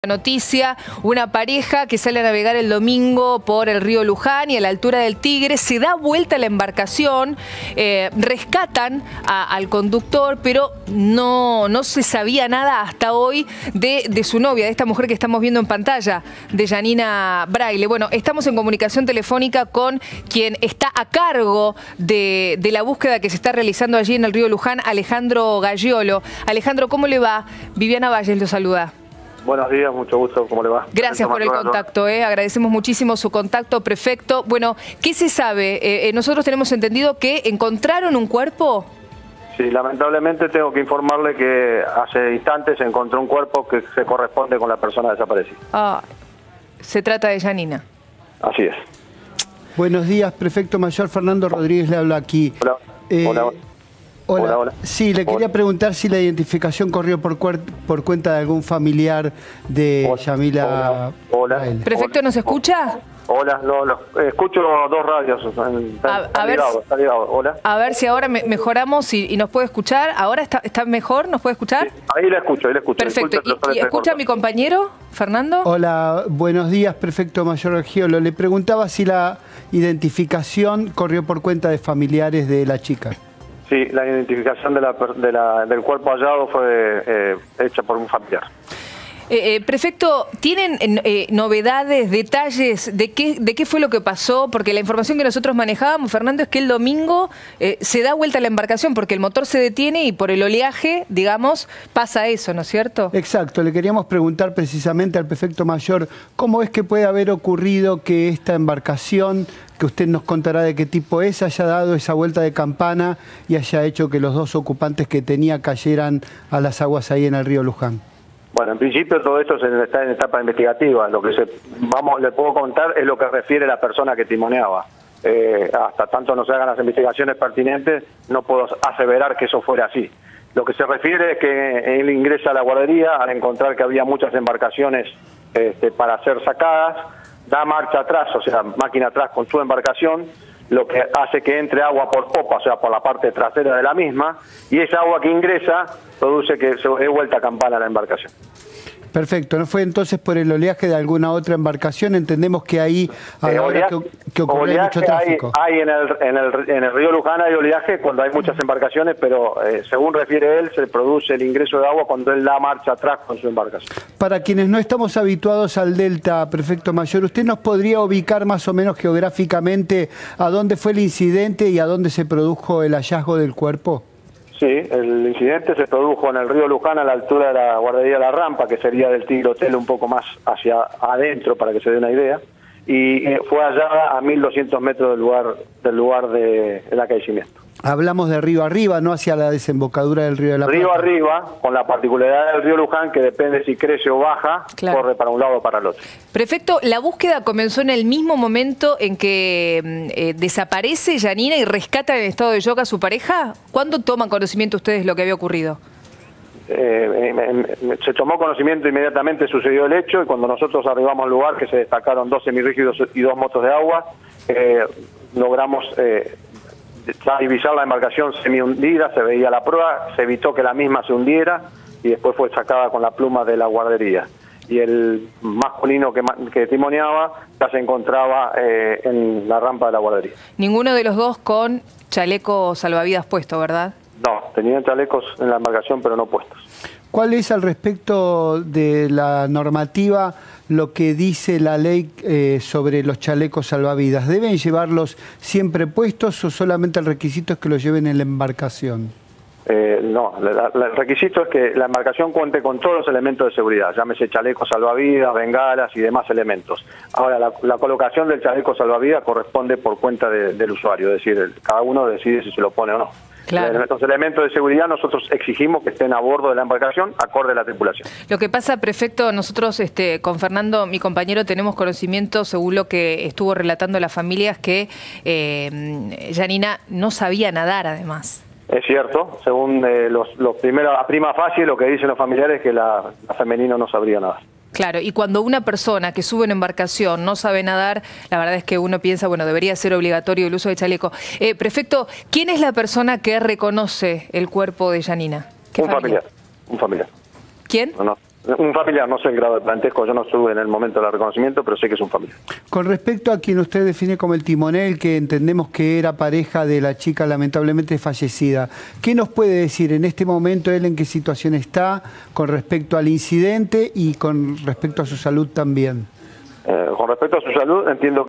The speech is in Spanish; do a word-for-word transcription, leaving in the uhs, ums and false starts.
Noticia, una pareja que sale a navegar el domingo por el río Luján y a la altura del Tigre, se da vuelta la embarcación, eh, rescatan a, al conductor, pero no, no se sabía nada hasta hoy de, de su novia, de esta mujer que estamos viendo en pantalla, de Yanina Braille. Bueno, estamos en comunicación telefónica con quien está a cargo de, de la búsqueda que se está realizando allí en el río Luján, Alejandro Gaggiolo. Alejandro, ¿cómo le va? Viviana Valles lo saluda. Buenos días, mucho gusto, ¿cómo le va? Gracias por el contacto, eh. agradecemos muchísimo su contacto, prefecto. Bueno, ¿qué se sabe? Eh, eh, nosotros tenemos entendido que encontraron un cuerpo. Sí, lamentablemente tengo que informarle que hace instantes se encontró un cuerpo que se corresponde con la persona desaparecida. Ah, se trata de Yanina. Así es. Buenos días, prefecto mayor Fernando Rodríguez le habla aquí. Hola, eh, hola, hola. Hola. Hola, hola. Sí, le quería hola. preguntar si la identificación corrió por, por cuenta de algún familiar de hola. Yamila. Hola. Braille. ¿Prefecto hola. nos escucha? Hola, no, no, escucho dos radios. Está, A- está a ver ligado, si- está ligado. Hola. A ver si ahora me mejoramos y, y nos puede escuchar. ¿Ahora está, está mejor? ¿Nos puede escuchar? Sí, ahí la escucho, ahí la escucho. Perfecto. Disculpe, ¿Y, pero y se escucha a cortó. mi compañero, Fernando? Hola, buenos días, prefecto mayor Gaggiolo. Le preguntaba si la identificación corrió por cuenta de familiares de la chica. Sí, la identificación de la, de la, del cuerpo hallado fue eh, hecha por un familiar. Eh, eh, prefecto, ¿tienen eh, novedades, detalles de qué, de qué fue lo que pasó? Porque la información que nosotros manejábamos, Fernando, es que el domingo eh, se da vuelta la embarcación porque el motor se detiene y por el oleaje, digamos, pasa eso, ¿no es cierto? Exacto, le queríamos preguntar precisamente al prefecto mayor cómo es que puede haber ocurrido que esta embarcación, que usted nos contará de qué tipo es, haya dado esa vuelta de campana y haya hecho que los dos ocupantes que tenía cayeran a las aguas ahí en el río Luján. Bueno, en principio todo esto se está en etapa investigativa. Lo que se, vamos, le puedo contar es lo que refiere la persona que timoneaba. Eh, hasta tanto no se hagan las investigaciones pertinentes, no puedo aseverar que eso fuera así. Lo que se refiere es que él ingresa a la guardería al encontrar que había muchas embarcaciones este, para ser sacadas, da marcha atrás, o sea, máquina atrás con su embarcación, lo que hace que entre agua por popa, o sea, por la parte trasera de la misma, y esa agua que ingresa produce que se dé vuelta a campana a la embarcación. Perfecto, ¿no fue entonces por el oleaje de alguna otra embarcación? Entendemos que ahí a Eh, la hora oleaje, que, que ocurre oleaje mucho tráfico. Hay, hay en, el, en, el, en el río Luján hay oleaje cuando hay muchas embarcaciones, pero eh, según refiere él, se produce el ingreso de agua cuando él da marcha atrás con su embarcación. Para quienes no estamos habituados al delta, prefecto mayor, ¿usted nos podría ubicar más o menos geográficamente a dónde fue el incidente y a dónde se produjo el hallazgo del cuerpo? Sí, el incidente se produjo en el río Luján a la altura de la guardería La Rampa, que sería del Tigre Hotel un poco más hacia adentro para que se dé una idea, y eh, fue hallada a mil doscientos metros del lugar del lugar de, del acaecimiento. Hablamos de río arriba, no hacia la desembocadura del río de la Plata. Río arriba, con la particularidad del río Luján, que depende si crece o baja, Claro. corre para un lado o para el otro. Prefecto, la búsqueda comenzó en el mismo momento en que eh, desaparece Yanina y rescata en estado de shock a su pareja. ¿Cuándo toman conocimiento ustedes lo que había ocurrido? Eh, eh, se tomó conocimiento inmediatamente, sucedió el hecho, y cuando nosotros arribamos al lugar, que se destacaron dos semirrígidos y dos motos de agua, eh, logramos eh, divisar la embarcación semi-hundida, se veía la proa, se evitó que la misma se hundiera y después fue sacada con la pluma de la guardería. Y el masculino que, que timoneaba ya se encontraba eh, en la rampa de la guardería. Ninguno de los dos con chaleco salvavidas puesto, ¿verdad? No, tenían chalecos en la embarcación pero no puestos. ¿Cuál es al respecto de la normativa lo que dice la ley eh, sobre los chalecos salvavidas? ¿Deben llevarlos siempre puestos o solamente el requisito es que los lleven en la embarcación? Eh, no, la, la, el requisito es que la embarcación cuente con todos los elementos de seguridad, llámese chalecos salvavidas, bengalas y demás elementos. Ahora, la, la colocación del chaleco salvavidas corresponde por cuenta de, del usuario, es decir, el, cada uno decide si se lo pone o no. Claro. Los elementos de seguridad nosotros exigimos que estén a bordo de la embarcación, acorde a la tripulación. Lo que pasa, prefecto, nosotros este, con Fernando, mi compañero, tenemos conocimiento, según lo que estuvo relatando las familias, que eh, Yanina no sabía nadar, además. Es cierto, según eh, los, los primeros, a prima facie, lo que dicen los familiares es que la, la femenina no sabría nadar. Claro, y cuando una persona que sube en embarcación no sabe nadar, la verdad es que uno piensa, bueno, debería ser obligatorio el uso de chaleco. Eh, prefecto, ¿quién es la persona que reconoce el cuerpo de Yanina? ¿Qué Un familia? familiar, un familiar. ¿Quién? No, no. Un familiar, no sé el grado de parentesco, yo no estuve en el momento del reconocimiento, pero sé que es un familiar. Con respecto a quien usted define como el timonel, que entendemos que era pareja de la chica lamentablemente fallecida, ¿qué nos puede decir en este momento él en qué situación está con respecto al incidente y con respecto a su salud también? Eh, con respecto a su salud, entiendo